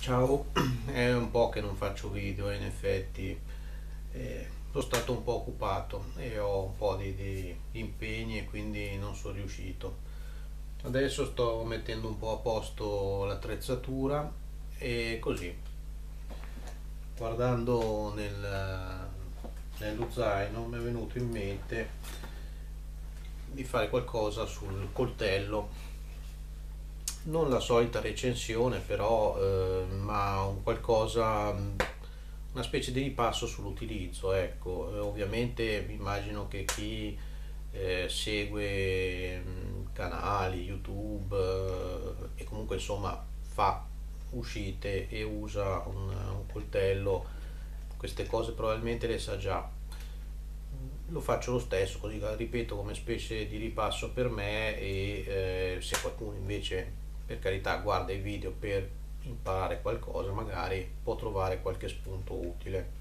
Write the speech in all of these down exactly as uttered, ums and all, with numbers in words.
Ciao, è un po' che non faccio video, in effetti eh, sono stato un po' occupato e ho un po' di, di impegni e quindi non sono riuscito. Adesso sto mettendo un po' a posto l'attrezzatura e così, guardando nel, nello zaino mi è venuto in mente di fare qualcosa sul coltello. Non la solita recensione però, eh, ma un qualcosa, una specie di ripasso sull'utilizzo, ecco. Eh, ovviamente immagino che chi eh, segue mh, canali YouTube eh, e comunque insomma fa uscite e usa un, un coltello, queste cose probabilmente le sa già. Lo faccio lo stesso, così la ripeto come specie di ripasso per me e eh, se qualcuno invece, per carità, guarda i video per imparare qualcosa, magari può trovare qualche spunto utile.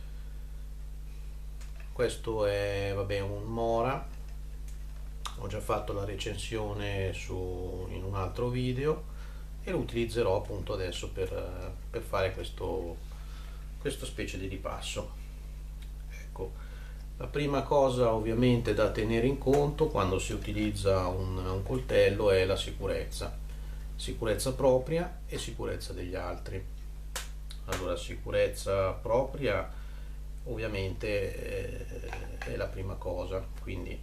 Questo è, vabbè, un Mora. Ho già fatto la recensione su, in un altro video e lo utilizzerò appunto adesso per, per fare questo, questa specie di ripasso. Ecco, la prima cosa ovviamente da tenere in conto quando si utilizza un, un coltello è la sicurezza, sicurezza propria e sicurezza degli altri. Allora, sicurezza propria ovviamente eh, è la prima cosa, quindi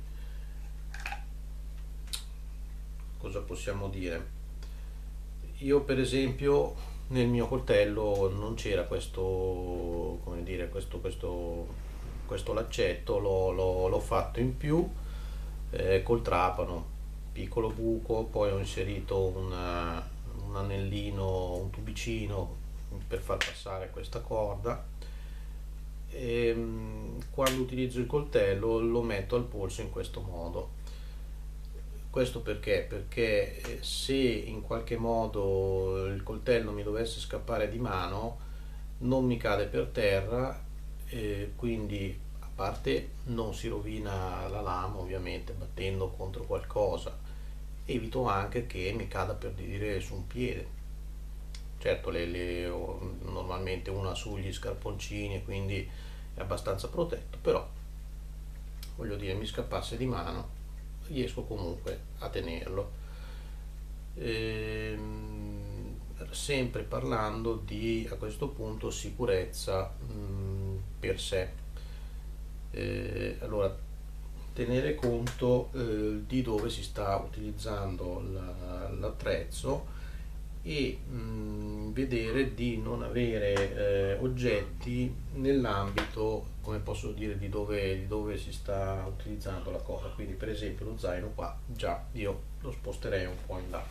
cosa possiamo dire? Io per esempio nel mio coltello non c'era questo, come dire, questo, questo, questo laccetto, l'ho, l'ho- l'ho fatto in più eh, col trapano, piccolo buco, poi ho inserito una- un anellino, un tubicino per far passare questa corda e mm, quando utilizzo il coltello lo metto al polso in questo modo. Questo perché? Perché eh, se in qualche modo il coltello mi dovesse scappare di mano, non mi cade per terra, eh, quindi a parte non si rovina la lama ovviamente battendo contro qualcosa, evito anche che mi cada per dire su un piede. Certo, le, le- ho normalmente una sugli scarponcini, quindi è abbastanza protetto, però voglio dire, mi scappasse di mano, riesco comunque a tenerlo. Ehm, sempre parlando di a questo punto sicurezza mh, per sé. Eh, allora, tenere conto eh, di dove si sta utilizzando la- l'attrezzo e mh, vedere di non avere eh, oggetti nell'ambito, come posso dire, di dove, di dove si sta utilizzando la cosa. Quindi per esempio lo zaino qua, già io lo sposterei un po' in là,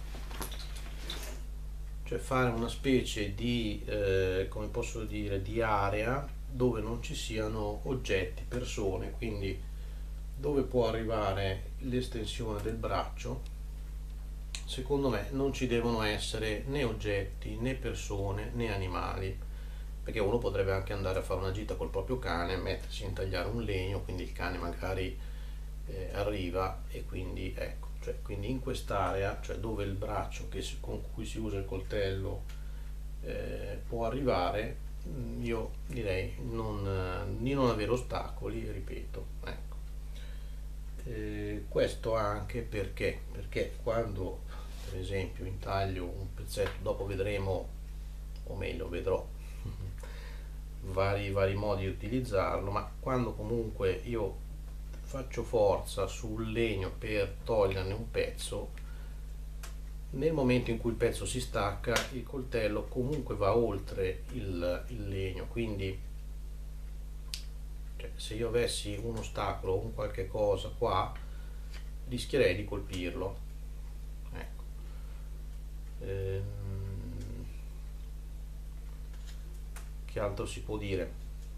cioè fare una specie di, eh, come posso dire, di area dove non ci siano oggetti, persone, quindi dove può arrivare l'estensione del braccio. Secondo me non ci devono essere né oggetti né persone né animali, perché uno potrebbe anche andare a fare una gita col proprio cane, mettersi a intagliare un legno, quindi il cane magari eh, arriva e quindi ecco, cioè, quindi in quest'area, cioè dove il braccio che si- con cui si usa il coltello eh, può arrivare, mm, io direi non, eh, di non avere ostacoli, ripeto, ecco. Eh, questo anche perché, perché quando per esempio intaglio un pezzetto, dopo vedremo, o meglio vedrò vari, vari modi di utilizzarlo, ma quando comunque io faccio forza sul legno per toglierne un pezzo, nel momento in cui il pezzo si stacca il coltello comunque va oltre il, il legno, quindi cioè, se io avessi un ostacolo o un qualche cosa qua rischierei di colpirlo, ecco. Ehm, che altro si può dire?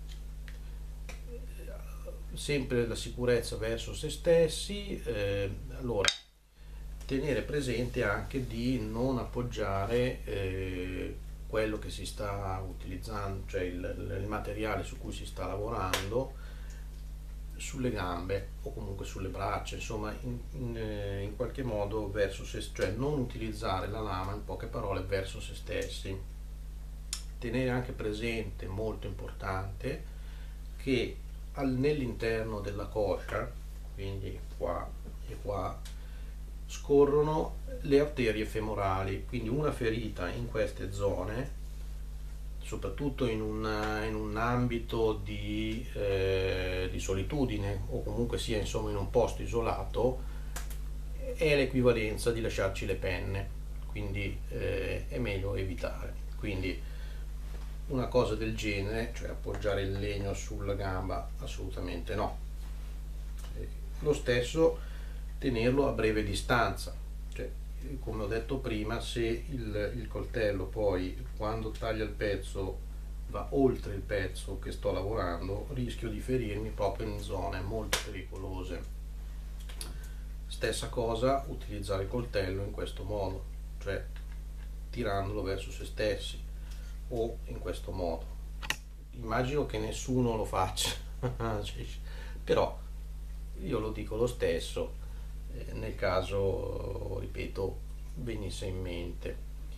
Sempre la sicurezza verso se stessi, eh, allora tenere presente anche di non appoggiare eh, quello che si sta utilizzando, cioè il, il materiale su cui si sta lavorando, sulle gambe o comunque sulle braccia, insomma in, in, eh, in qualche modo verso se, cioè non utilizzare la lama, in poche parole, verso se stessi. tenere anche presente, molto importante, che al, nell'interno della coscia, quindi qua e qua, scorrono le arterie femorali, quindi una ferita in queste zone, soprattutto in un, in un ambito di, eh, di solitudine o comunque sia insomma in un posto isolato, è l'equivalenza di lasciarci le penne, quindi eh, è meglio evitare. Quindi una cosa del genere, cioè appoggiare il legno sulla gamba, assolutamente no. Lo stesso tenerlo a breve distanza, cioè, come ho detto prima, se il, il coltello poi quando taglia il pezzo va oltre il pezzo che sto lavorando, rischio di ferirmi proprio in zone molto pericolose. Stessa cosa utilizzare il coltello in questo modo, cioè tirandolo verso se stessi o in questo modo. Immagino che nessuno lo faccia, però io lo dico lo stesso eh, nel caso, ripeto, venisse in mente.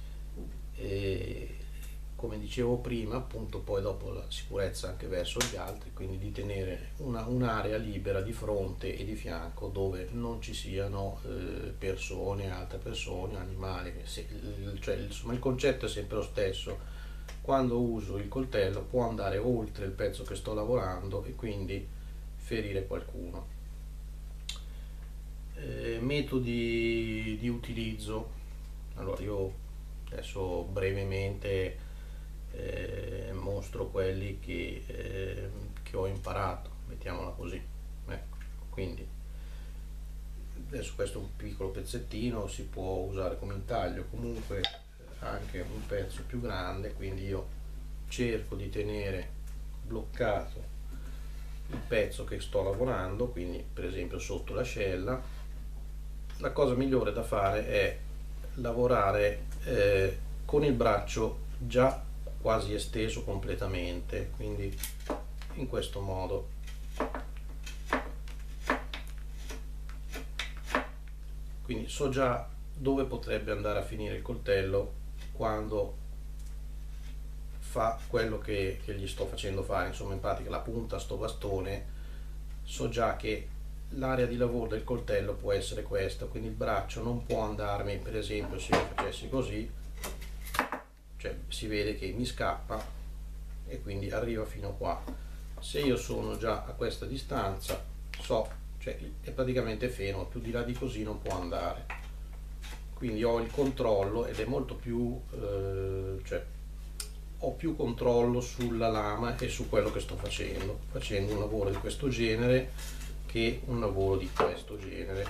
E, come dicevo prima, appunto, poi dopo la sicurezza anche verso gli altri, quindi di tenere una, un'area libera di fronte e di fianco dove non ci siano eh, persone, altre persone, animali. Se, cioè, insomma, il concetto è sempre lo stesso. Quando uso il coltello può andare oltre il pezzo che sto lavorando e quindi ferire qualcuno. Eh, metodi di utilizzo. Allora, io adesso brevemente eh, mostro quelli che, eh, che ho imparato, mettiamola così. Ecco, quindi adesso questo è un piccolo pezzettino, si può usare come intaglio, comunque anche un pezzo più grande, quindi io cerco di tenere bloccato il pezzo che sto lavorando, quindi per esempio sotto l'ascella. La cosa migliore da fare è lavorare eh, con il braccio già quasi esteso completamente, quindi in questo modo. Quindi so già dove potrebbe andare a finire il coltello quando fa quello che, che gli sto facendo fare, insomma in pratica la punta sto bastone, so già che l'area di lavoro del coltello può essere questa, quindi il braccio non può andarmi, per esempio se io facessi così, cioè si vede che mi scappa e quindi arriva fino qua. Se io sono già a questa distanza, so, cioè è praticamente fermo, più di là di così non può andare, quindi ho il controllo ed è molto più eh, cioè ho più controllo sulla lama e su quello che sto facendo facendo un lavoro di questo genere che un lavoro di questo genere.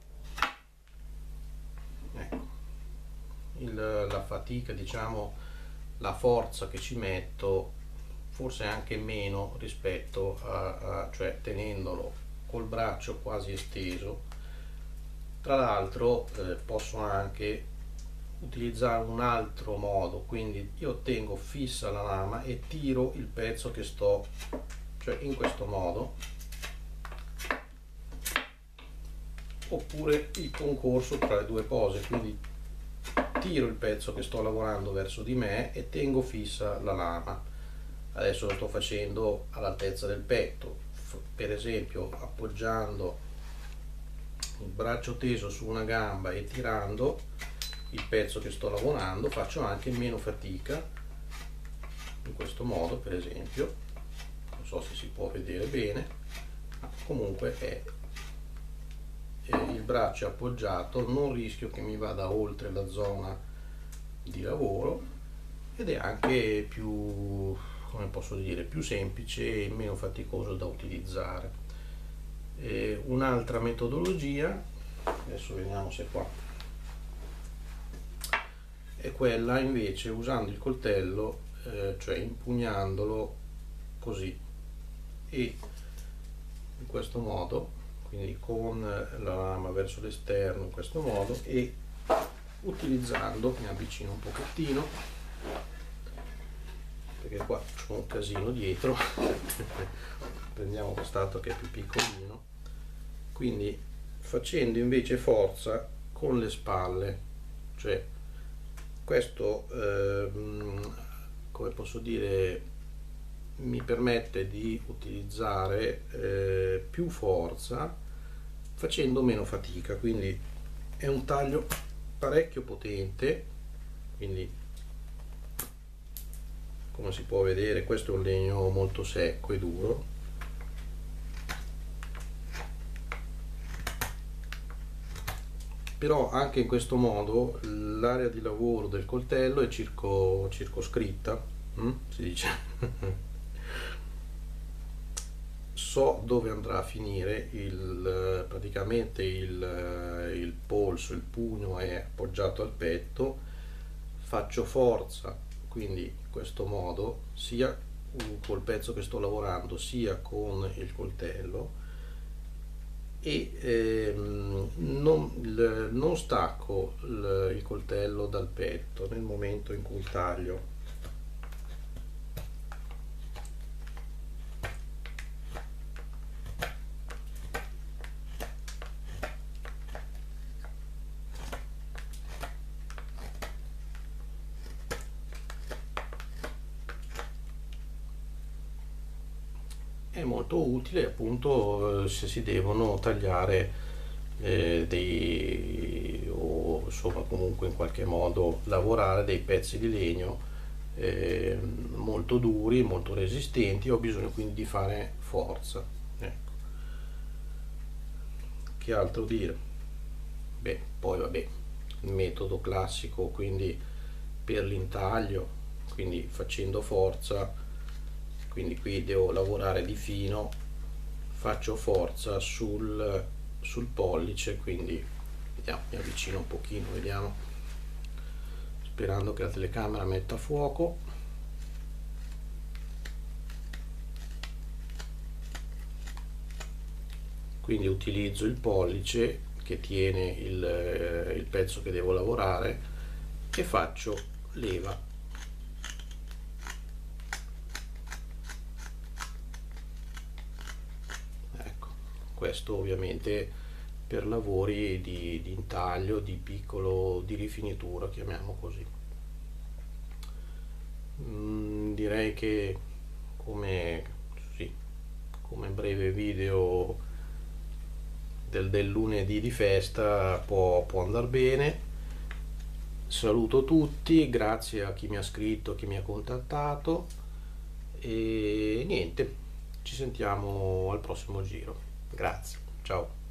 Ecco, il, la fatica, diciamo, la forza che ci metto forse anche meno rispetto a, a cioè tenendolo col braccio quasi esteso. Tra l'altro eh, posso anche utilizzare un altro modo, quindi io tengo fissa la lama e tiro il pezzo che sto, cioè in questo modo, oppure il concorso tra le due cose, quindi tiro il pezzo che sto lavorando verso di me e tengo fissa la lama. Adesso lo sto facendo all'altezza del petto, per esempio appoggiando il braccio teso su una gamba e tirando il pezzo che sto lavorando, faccio anche meno fatica in questo modo, per esempio, non so se si può vedere bene, ma comunque è, è il braccio appoggiato, non rischio che mi vada oltre la zona di lavoro ed è anche più, come posso dire, più semplice e meno faticoso da utilizzare. Eh, un'altra metodologia, adesso vediamo se qua, è quella invece usando il coltello, eh, cioè impugnandolo così e in questo modo, quindi con la lama verso l'esterno in questo modo, e utilizzando, mi avvicino un pochettino perché qua c'è un casino dietro prendiamo quest'altro che è più piccolino, quindi facendo invece forza con le spalle, cioè questo ehm, come posso dire, mi permette di utilizzare eh, più forza facendo meno fatica, quindi è un taglio parecchio potente. Quindi, come si può vedere, questo è un legno molto secco e duro, però anche in questo modo l'area di lavoro del coltello è circo, circoscritta, hm? Si dice. So dove andrà a finire il, praticamente il, il polso, il pugno è appoggiato al petto, faccio forza, quindi in questo modo, sia col pezzo che sto lavorando sia con il coltello, e ehm, non, il, non stacco il, il coltello dal petto nel momento in cui taglio. È molto utile appunto se si devono tagliare eh, dei, o insomma comunque in qualche modo lavorare dei pezzi di legno eh, molto duri, molto resistenti. Ho bisogno quindi di fare forza. Ecco. Che altro dire? Beh, poi vabbè, il metodo classico, quindi per l'intaglio, quindi facendo forza, quindi qui devo lavorare di fino, faccio forza sul, sul pollice, quindi vediamo, mi avvicino un pochino, vediamo, sperando che la telecamera metta a fuoco. Quindi utilizzo il pollice che tiene il, il pezzo che devo lavorare e faccio leva. Questo ovviamente per lavori di, di intaglio, di piccolo, di rifinitura, chiamiamo così. Mm, direi che come, sì, come breve video del, del lunedì di festa può, può andare bene. Saluto tutti, grazie a chi mi ha scritto, a chi mi ha contattato, e niente, ci sentiamo al prossimo giro. Grazie, ciao.